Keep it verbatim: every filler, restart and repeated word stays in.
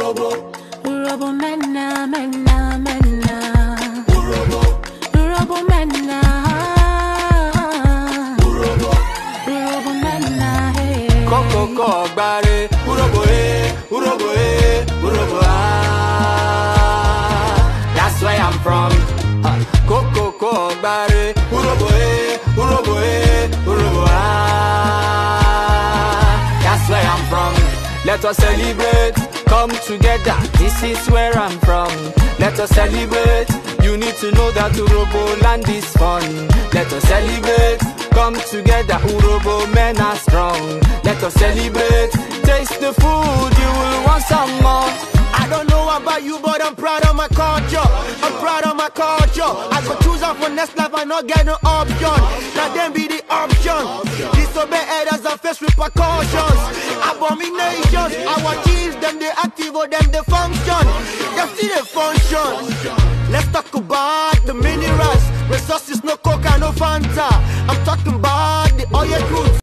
Urobo. Urobo mena, mena, mena. Urobo. Urobo mena. Urobo. Urobo mena, hey. Koko ko bare. Urobo eh, Urobo eh, Urobo ah. That's where I'm from. Koko ko bare. Urobo eh, Urobo eh, Urobo ah. That's where I'm from. Let us celebrate, come together. This is where I'm from. Let us celebrate. You need to know that Urobo land is fun. Let us celebrate, come together. Urobo men are strong. Let us celebrate. Taste the food, you will want some more. I don't know about you, but I'm proud of my culture. I'm proud of my culture. I could choose off for next life, I not get no option. Now them be the option. Disobey elders and face repercussions. Abominations. Our chiefs, them they active or them they function. They see the function. Let's talk about the minerals. Resources, no coca, no Fanta. I'm talking about